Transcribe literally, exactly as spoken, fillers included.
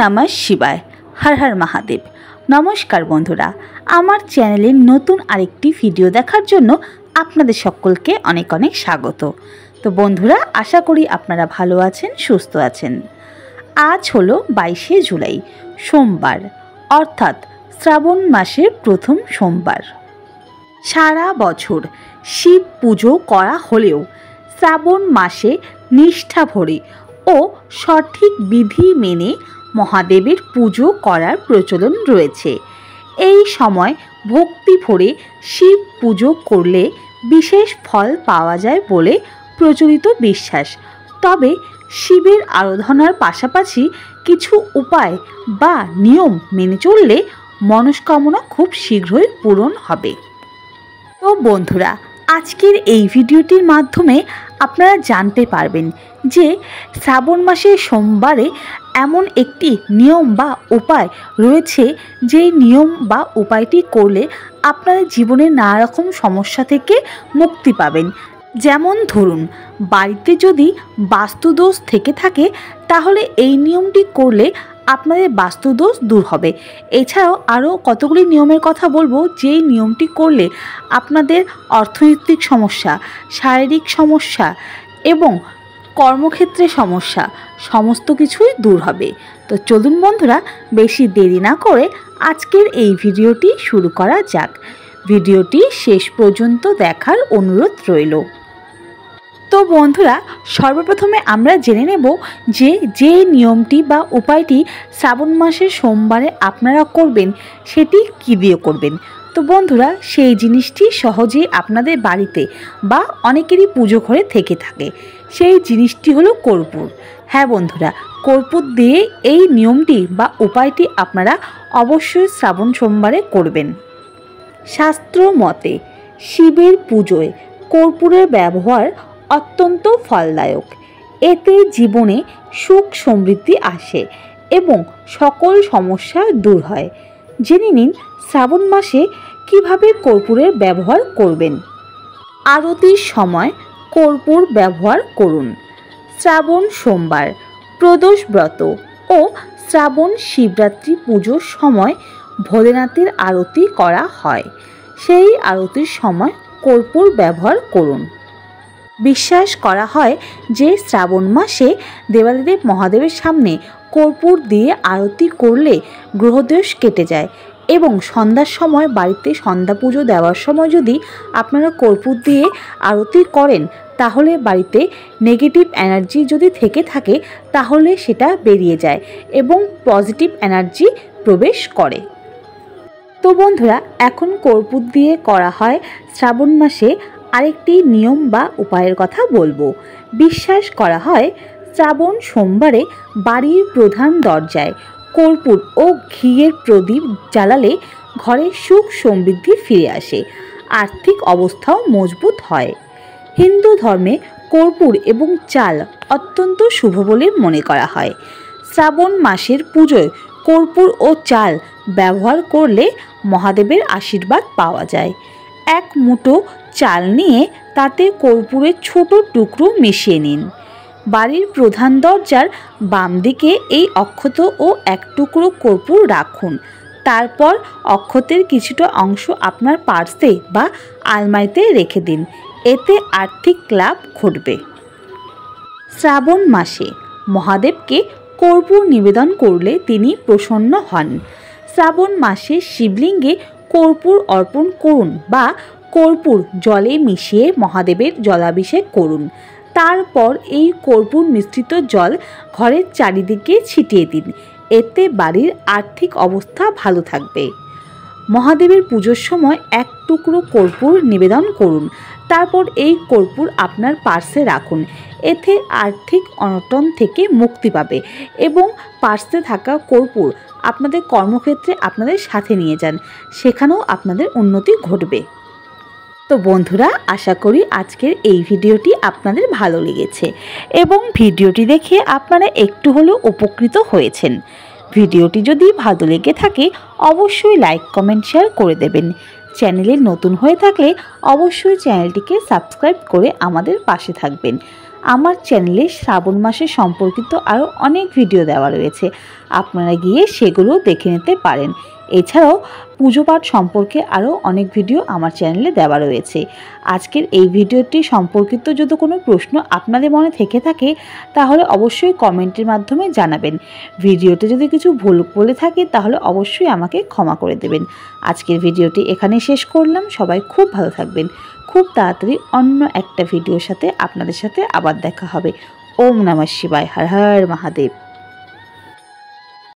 नमः शिवाय। हर हर महादेव। नमस्कार बंधुरा, आमार चैनेलेर नतून आरेकटी भिडियो देखार जोन्नो आपनादेर सकलके अनेक अनेक स्वागत। तो बंधुरा आशा करी आपनारा भालो आछेन, सुस्थ आछेन। आज हलो बाईशे जुलाई सोमवार, अर्थात श्रावण मासेर प्रथम सोमवार। सारा बछर शिव पुजो करा हलेও श्रावण मासे निष्ठा भरे ओ सठिक विधि मेने महादेवेर पुजो करार प्रचलन रयेछे। এই সময় भक्ति भरे शिव पुजो करले विशेष फल पाওয়া যায় বলে प्रचलित विश्वास। तबे शिवेर आराधनार पाशापाशी किछु उपाय बा नियम मेने चलले मनस्कामना खूब शीघ्रई पूरण हबे। तो बंधुरा आजकेर এই ভিডিওটির মাধ্যমে আপনারা জানতে পারবেন যে শ্রাবণ মাসের সোমবারে এমন একটি নিয়ম বা উপায় রয়েছে যে নিয়ম বা উপায়টি করলে আপনাদের জীবনে নানা রকম সমস্যা থেকে মুক্তি পাবেন। যেমন ধরুন, বাড়িতে যদি বাস্তুদোষ থেকে থাকে তাহলে এই নিয়মটি করলে আপনাদের বাস্তুদোষ দূর হবে। এছাড়াও আরও কতগুলি নিয়মের কথা বলবো যেই নিয়মটি করলে আপনাদের অর্থনৈতিক সমস্যা, শারীরিক সমস্যা এবং কর্মক্ষেত্রে সমস্যা সমস্ত কিছুই দূর হবে। তো চলুন বন্ধুরা, বেশি দেরি না করে আজকের এই ভিডিওটি শুরু করা যাক। ভিডিওটি শেষ পর্যন্ত দেখার অনুরোধ রইল। তো বন্ধুরা, সর্বপ্রথমে আমরা জেনে নেব যে যে নিয়মটি বা উপায়টি শ্রাবণ মাসের সোমবারে আপনারা করবেন সেটি কী দিয়ে করবেন। তো বন্ধুরা, সেই জিনিসটি সহজেই আপনাদের বাড়িতে বা অনেকেরই পুজো ঘরে থেকে থাকে। সেই জিনিসটি হলো কর্পূর। হ্যাঁ বন্ধুরা, কর্পূর দিয়ে এই নিয়মটি বা উপায়টি আপনারা অবশ্যই শ্রাবণ সোমবারে করবেন। শাস্ত্র মতে শিবের পুজোয় কর্পূরের ব্যবহার অত্যন্ত ফলদায়ক। এতে জীবনে সুখ সমৃদ্ধি আসে এবং সকল সমস্যা দূর হয়। জেনে নিন শ্রাবণ মাসে কিভাবে কর্পূরের ব্যবহার করবেন। আরতির সময় কর্পূর ব্যবহার করুন। শ্রাবণ সোমবার, প্রদোষ ব্রত ও শ্রাবণ শিবরাত্রি পুজোর সময় ভোলেনাথের আরতি করা হয়। সেই আরতির সময় কর্পূর ব্যবহার করুন। বিশ্বাস করা হয় যে শ্রাবণ মাসে দেবাদিদেব মহাদেবের সামনে কর্পূর দিয়ে আরতি করলে গ্রহদোষ কেটে যায় এবং সন্ধ্যার সময় বাড়িতে সন্ধ্যা পুজো দেওয়ার সময় যদি আপনারা কর্পূর দিয়ে আরতি করেন তাহলে বাড়িতে নেগেটিভ এনার্জি যদি থেকে থাকে তাহলে সেটা বেরিয়ে যায় এবং পজিটিভ এনার্জি প্রবেশ করে। তো বন্ধুরা, এখন কর্পূর দিয়ে করা হয় শ্রাবণ মাসে আরেকটি নিয়ম বা উপায়ের কথা বলবো। বিশ্বাস করা হয় শ্রাবণ সোমবারে বাড়ির প্রধান দরজায় কর্পূর ও ঘিয়ের প্রদীপ জ্বালালে ঘরে সুখ সমৃদ্ধি ফিরে আসে, আর্থিক অবস্থাও মজবুত হয়। হিন্দু ধর্মে কর্পূর এবং চাল অত্যন্ত শুভ বলে মনে করা হয়। শ্রাবণ মাসের পুজোয় কর্পূর ও চাল ব্যবহার করলে মহাদেবের আশীর্বাদ পাওয়া যায়। এক মুঠো চাল নিয়ে তাতে কর্পূরের ছোট টুকরো মিশিয়ে নিন। বাড়ির প্রধান দরজার বাম দিকে এই অক্ষত ও এক টুকরো কর্পূর রাখুন। তারপর অক্ষতের কিছুটা অংশ আপনার পার্সে বা আলমারিতে রেখে দিন। এতে আর্থিক লাভ ঘটবে। শ্রাবণ মাসে মহাদেবকে কর্পূর নিবেদন করলে তিনি প্রসন্ন হন। শ্রাবণ মাসে শিবলিঙ্গে কর্পূর অর্পণ করুন বা কর্পূর জলে মিশিয়ে মহাদেবের জলাভিষেক করুন। তারপর এই কর্পূর মিশ্রিত জল ঘরের চারিদিকে ছিটিয়ে দিন। এতে বাড়ির আর্থিক অবস্থা ভালো থাকবে। মহাদেবের পুজোর সময় এক টুকরো কর্পূর নিবেদন করুন। তারপর এই কর্পূর আপনার পার্সে রাখুন। এতে আর্থিক অনটন থেকে মুক্তি পাবে এবং পার্সে থাকা কর্পূর আপনাদের কর্মক্ষেত্রে আপনাদের সাথে নিয়ে যান, সেখানেও আপনাদের উন্নতি ঘটবে। তো বন্ধুরা, আশা করি আজকের এই ভিডিওটি আপনাদের ভালো লেগেছে এবং ভিডিওটি দেখে আপনারা একটু হলেও উপকৃত হয়েছেন। ভিডিওটি যদি ভালো লেগে থাকে অবশ্যই লাইক, কমেন্ট, শেয়ার করে দেবেন। চ্যানেলে নতুন হয়ে থাকলে অবশ্যই চ্যানেলটিকে সাবস্ক্রাইব করে আমাদের পাশে থাকবেন। আমার চ্যানেলে শ্রাবণ মাসে সম্পর্কিত আরও অনেক ভিডিও দেওয়া রয়েছে, আপনারা গিয়ে সেগুলো দেখে নিতে পারেন। এছাড়াও পুজো পাঠ সম্পর্কে আরও অনেক ভিডিও আমার চ্যানেলে দেওয়া রয়েছে। আজকের এই ভিডিওটি সম্পর্কিত যদি কোনো প্রশ্ন আপনাদের মনে থেকে থাকে তাহলে অবশ্যই কমেন্টের মাধ্যমে জানাবেন। ভিডিওতে যদি কিছু ভুল বলে থাকে তাহলে অবশ্যই আমাকে ক্ষমা করে দেবেন। আজকের ভিডিওটি এখানে শেষ করলাম। সবাই খুব ভালো থাকবেন। খুব তাড়াতাড়ি অন্য একটা ভিডিওর সাথে আপনাদের সাথে আবার দেখা হবে। ওম নমঃ শিবায়। হর হর মহাদেব।